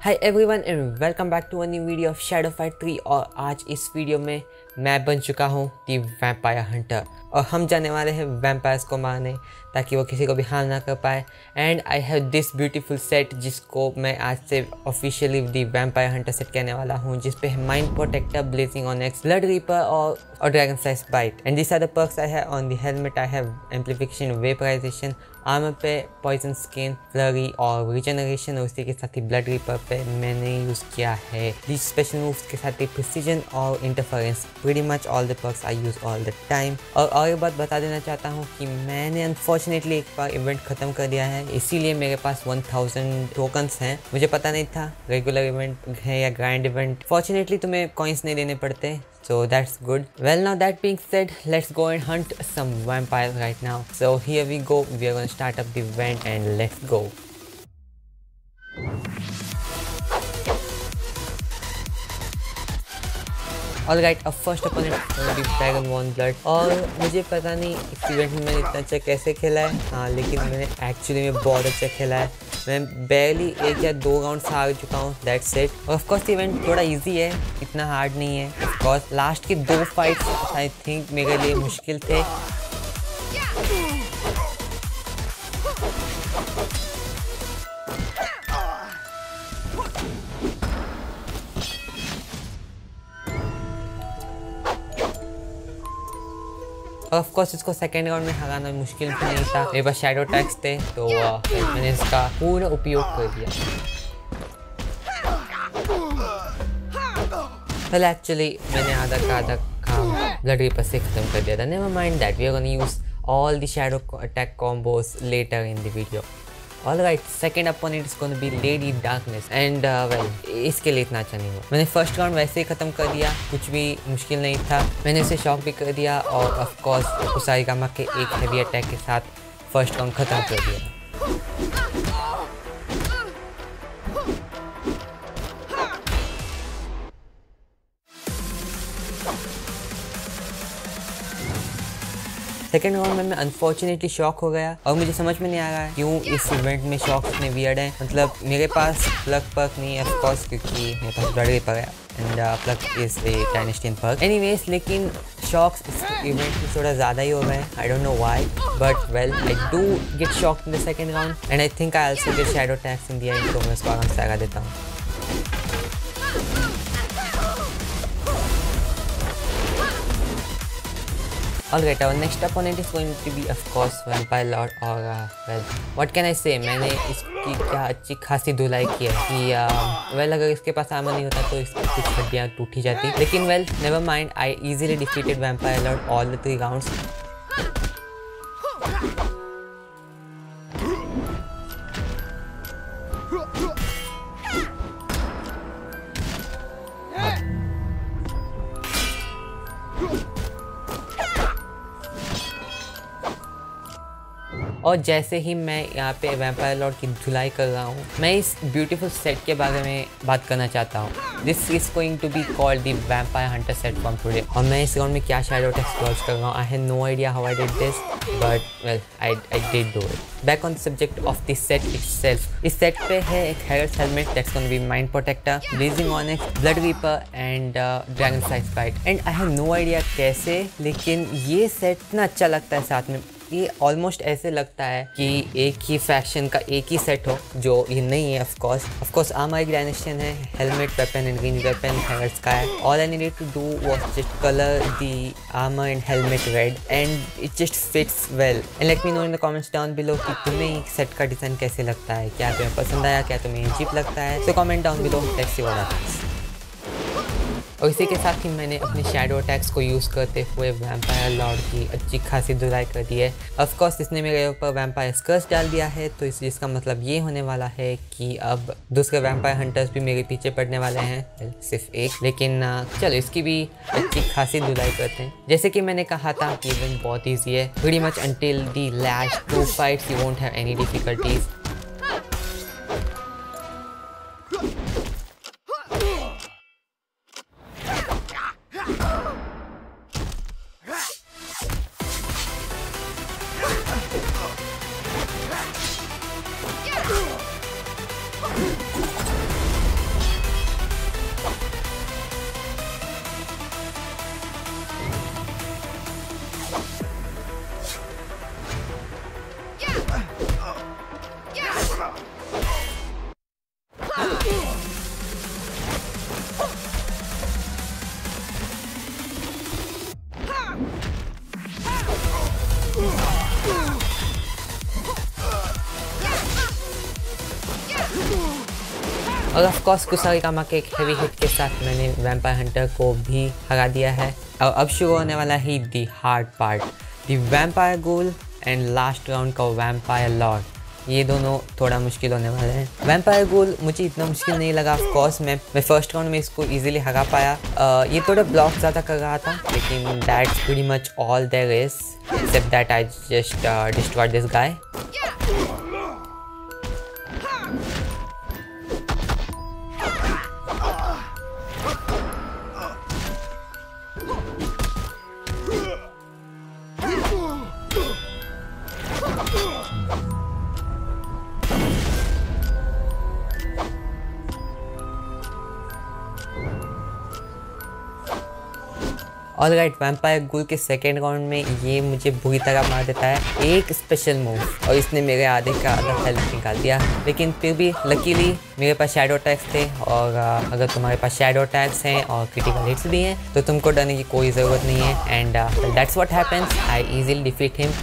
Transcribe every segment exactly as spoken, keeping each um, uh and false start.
Hi everyone and welcome back to a new video of Shadow Fight three. और आज इस video में मैं बन चुका हूँ दी वैम्पायर हंटर और हम जाने वाले हैं वैम्पायर्स को मारने ताकि वो किसी को भी हार्म ना कर पाए। And I have this beautiful set जिसको मैं आज से officially the vampire hunter set कहने वाला हूँ, जिस पे है mind protector, blazing on x, blood reaper और और dragon slice bite. And this are the perks I have on the helmet. I have amplification, vaporization, armour पे पॉइजन स्किन, फ्लरी और रिजनरेशन, और उसी के साथ ही ब्लड रीपर पे मैंने यूज़ किया है दिस स्पेशल मूव्स के साथ ही प्रिसीजन और interference. Pretty much all the perks I use all the time. और और एक बात बता देना चाहता हूँ कि मैंने अनफॉर्चुनेटली एक बार इवेंट ख़त्म कर दिया है, इसीलिए मेरे पास वन थाउजेंड टोकन्स हैं। मुझे पता नहीं था रेगुलर इवेंट है या ग्रैंड इवेंट। फॉर्चुनेटली तुम्हें कॉइन्स नहीं देने पड़ते, so that's good. Well, now that being said, let's go and hunt some vampires right now. So here we go. We are going to start up the event and let's go. Alright, अब first opponent will be Dragonborn Blood। और मुझे पता नहीं इस event में मैंने इतना अच्छा कैसे खेला है, हाँ लेकिन मैंने एक्चुअली में बहुत अच्छा खेला है। मैं बैरली एक या दो राउंड हार चुका हूँ, दैट्स इट। और ऑफकोर्स इवेंट थोड़ा इजी है, इतना हार्ड नहीं है। ऑफकोर्स लास्ट के दो फाइट्स आई थिंक मेरे लिए मुश्किल थे। और ऑफ कोर्स इसको सेकेंड राउंड में हराना मुश्किल भी नहीं था। मेरे पास शैडो टैक्स थे तो मैंने इसका पूरा उपयोग कर दिया। वेल एक्चुअली मैंने आधा का आधा काम ब्लड रीपर से खत्म कर दिया था। Never mind that, we are gonna use all the shadow attack combos later in the video. Alright, second opponent is gonna be Lady Darkness and well इसके लिए इतना अच्छा नहीं हुआ। मैंने फर्स्ट राउंड वैसे ही ख़त्म कर दिया, कुछ भी मुश्किल नहीं था। मैंने उसे शॉक भी कर दिया और ऑफ कोर्स उसारिगामा के एक हेवी अटैक के साथ फर्स्ट राउंड ख़त्म कर दिया। सेकेंड राउंड में मैं अनफॉर्चुनेटली शॉक हो गया और मुझे समझ में नहीं आ रहा है क्यों इस इवेंट में शॉक इतने वियर्ड हैं। मतलब मेरे पास प्लग पर्क नहीं है ऑफ कोर्स, क्योंकि मेरे पास ब्लड रीपर है and plug is a dynastian perk. Anyways, लेकिन शॉक्स इस इवेंट में थोड़ा ज़्यादा ही हो गए। I don't know why, but well I do get shocked in the second round and I think I also get shadow tax in the end, तो मैं उसको आराम से लगा देता हूँ। Alright, our next opponent is going to be of course Vampire Lord or uh, well, what can I say? मैंने इसकी क्या अच्छी खासी धुलाई की है कि uh, well अगर इसके पास आर्मर नहीं होता तो इसकी कुछ हड्डियाँ टूट ही जाती। लेकिन well, never mind, I easily defeated Vampire Lord all the three rounds. और जैसे ही मैं यहाँ पे वैम्पायर लॉर्ड की धुलाई कर रहा हूँ, मैं इस ब्यूटीफुल सेट के बारे में बात करना चाहता हूँ। This is going to be called the vampire hunter set from today. और मैं इस राउंड में क्या शैडो अटैक्स लॉन्च कर रहा हूँ, I have no idea how I did this, but well I I did do it. Back on the subject of this set itself, इस set पे है एक herald helmet that's gonna be mind protector, blazing on x, blood reaper and dragon slice bite. And I have no idea कैसे, लेकिन ये set इतना अच्छा लगता है साथ में। ये ऑलमोस्ट ऐसे लगता है कि एक ही फैक्शन का एक ही सेट हो, जो ये नहीं है। Of course of course armour एक डायनेस्टियन है, helmet, weapon and range weapon heralds का है। All I needed to do was just colour the armour and helmet red and it just fits well. And let me know in the comments down below कि तुम्हें एक set का design कैसे लगता है, क्या तुम्हें पसंद आया, क्या तुम्हें अजीब लगता है। So comment down below, let's see what happens. और इसी के साथ ही मैंने अपने शैडो अटैक्स को यूज़ करते हुए वैम्पायर लॉर्ड की अच्छी खासी धुलाई कर दी है। ऑफ कोर्स इसने मेरे ऊपर वैम्पायर कर्स डाल दिया है, तो इस जिसका मतलब ये होने वाला है कि अब दूसरे वैम्पायर हंटर्स भी मेरे पीछे पड़ने वाले हैं, सिर्फ एक। लेकिन चलो इसकी भी अच्छी खासी धुलाई करते हैं। जैसे कि मैंने कहा था कि इवेंट बहुत ईजी है, pretty much until the last two fights you won't have any difficulties. और ऑफ कोर्स कुसारिकामा के एक हेवी हिट के साथ मैंने वैम्पायर हंटर को भी हरा दिया है। और अब शुरू होने वाला ही the hard part, the vampire ghoul and last round का वैम्पायर लॉर्ड। ये दोनों थोड़ा मुश्किल होने वाले हैं। वैम्पायर गूल मुझे इतना मुश्किल नहीं लगा। ऑफ कोर्स मैं मैं फर्स्ट राउंड में इसको इजीली हरा पाया। uh, ये थोड़ा ब्लॉक ज़्यादा कर रहा था, लेकिन that's pretty much all there is, except that I just destroyed this guy. All right, vampire ghoul के सेकेंड राउंड में ये मुझे बुरी तरह मार देता है एक स्पेशल मूव, और इसने मेरे आधे का आधा हेल्थ निकाल दिया। लेकिन फिर भी लकीली मेरे पास शैडो अटैक्स थे, और अगर तुम्हारे पास शैडो अटैक्स हैं और क्रिटिकल हिट्स भी हैं तो तुमको डरने की कोई ज़रूरत नहीं है। And that's what happens, I easily defeat him.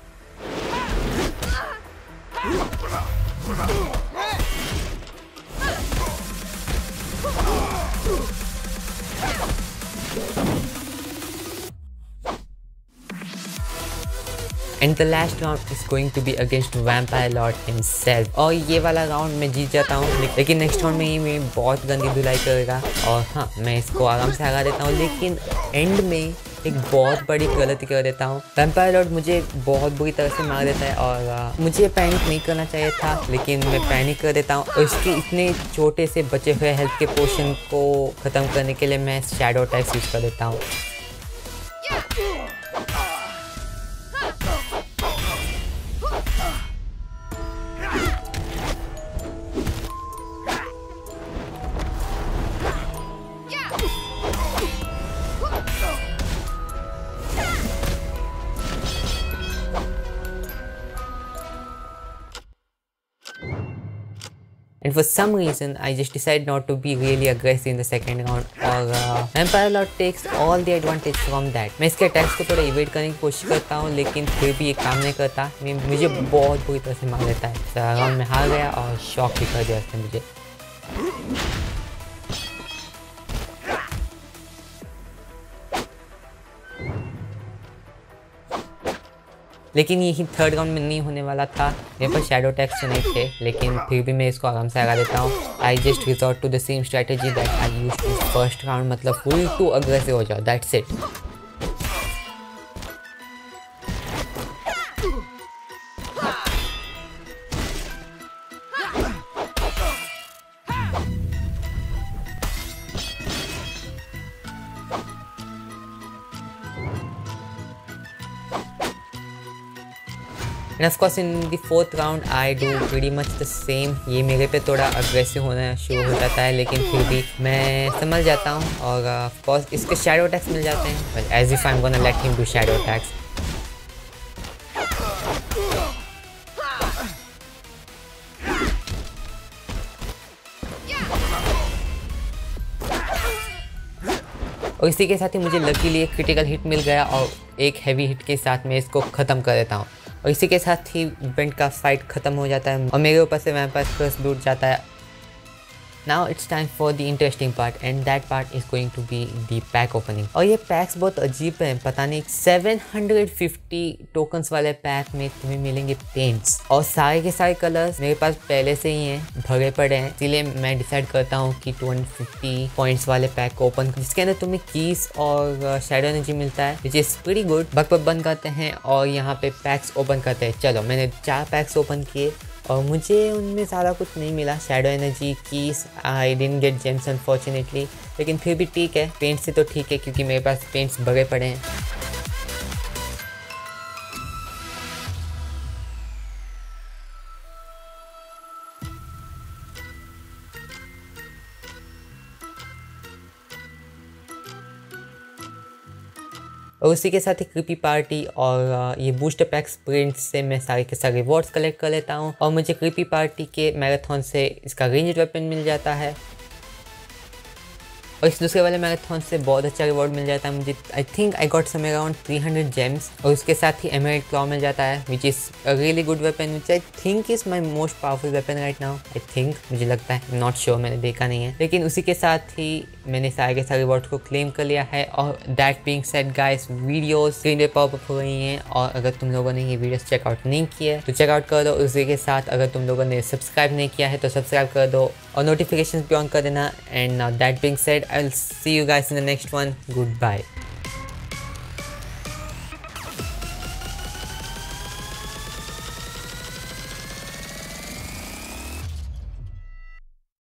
And the last round is going to be against vampire lord himself. और ये वाला राउंड मैं जीत जाता हूँ, लेकिन नेक्स्ट राउंड में ही मेरी बहुत गंदी धुलाई करेगा, और हाँ मैं इसको आराम से हरा देता हूँ। लेकिन एंड में एक बहुत बड़ी गलती कर देता हूँ। वैम्पायर लॉर्ड मुझे बहुत बुरी तरह से मार देता है, और आ, मुझे पैनिक नहीं करना चाहिए था, लेकिन मैं पैनिक कर देता हूँ। और इसके इतने छोटे से बचे हुए हेल्थ के पोर्शन को ख़त्म करने के लिए मैं शैडो अटैक्स यूज़ कर देता हूँ। And for some reason, I just decided not to be really aggressive in the second round, और vampire lord takes all the advantage from that। मैं इसके अटैक्स को थोड़ा इवेट करने की कोशिश करता हूँ, लेकिन फिर भी ये काम नहीं करता। मैं मुझे बहुत बुरी तरह से मार देता है। राउंड में हार गया और शॉक भी कर दिया उसने मुझे। लेकिन यही थर्ड राउंड में नहीं होने वाला था। मेरे पास शैडो अटैक्स तो नहीं थे, लेकिन फिर भी मैं इसको आराम से हरा देता हूँ। I just resort to the same strategy that I used in first round, मतलब फुल टू अग्रेसिव हो जाओ, that's it. And of course in the fourth round I do pretty much the same. ये मेरे पे थोड़ा aggressive होना शुरू हो जाता है, लेकिन फिर भी मैं समझ जाता हूँ, और ऑफ कोर्स इसके शैडो अटैक्स मिल जाते हैं, as if I am gonna let him do shadow attacks. और इसी के साथ ही मुझे लकीली एक क्रिटिकल हिट मिल गया, और एक हैवी हिट के साथ मैं इसको ख़त्म कर देता हूँ। और इसी के साथ ही इवेंट का फाइट ख़त्म हो जाता है, और मेरे ऊपर से वैम्पायर कर्स टूट जाता है। Now it's time for the interesting part, and that part is going to be the pack opening. और ये पैक्स बहुत अजीब हैं, पता नहीं। सेवन हंड्रेड फिफ्टी टोकन्स वाले पैक में तुम्हें मिलेंगे पेंट्स, और सारे के सारे कलर्स मेरे पास पहले से ही हैं, भरे पड़े हैं। इसलिए मैं डिसाइड करता हूँ कि टू हंड्रेड फिफ्टी पॉइंट्स वाले पैक को ओपन, जिसके अंदर तुम्हें कीज और शैडो एनर्जी मिलता है, विच इज़ प्रीटी गुड। बग बग बंद करते हैं और यहाँ पे पैक्स ओपन करते हैं। चलो, मैंने चार पैक्स ओपन किए, और मुझे उनमें ज़्यादा कुछ नहीं मिला। Shadow energy, keys, I didn't get gems unfortunately, लेकिन फिर भी ठीक है। पेंट से तो ठीक है, क्योंकि मेरे पास पेंट्स भरे पड़े हैं। और उसी के साथ ही क्रीपी पार्टी और ये बूस्टर पैक स्प्रिंट से मैं सारे के सारे रिवॉर्ड्स कलेक्ट कर लेता हूँ, और मुझे क्रीपी पार्टी के मैराथन से इसका रेंज वेपन मिल जाता है। और इस दूसरे वाले मैराथन से बहुत अच्छा रिवॉर्ड मिल जाता है मुझे। I think I got some around three hundred gems, और उसके साथ ही एमराल्ड क्लॉ मिल जाता है which is a really good weapon which I think is my most powerful weapon right now. I think, मुझे लगता है, नॉट श्योर, मैंने देखा नहीं है। लेकिन उसी के साथ ही मैंने सारे के सारे रिवॉर्ड को क्लेम कर लिया है। और that being said guys, videos screen पे पॉप अप हो रही हैं, और अगर तुम लोगों ने ये वीडियोस चेकआउट नहीं किया है तो चेकआउट कर दो। उसी के साथ अगर तुम लोगों ने सब्सक्राइब नहीं किया है तो सब्सक्राइब कर दो और नोटिफिकेशन भी ऑन कर देना। And now that being said, I will see you guys in the next one. Good bye.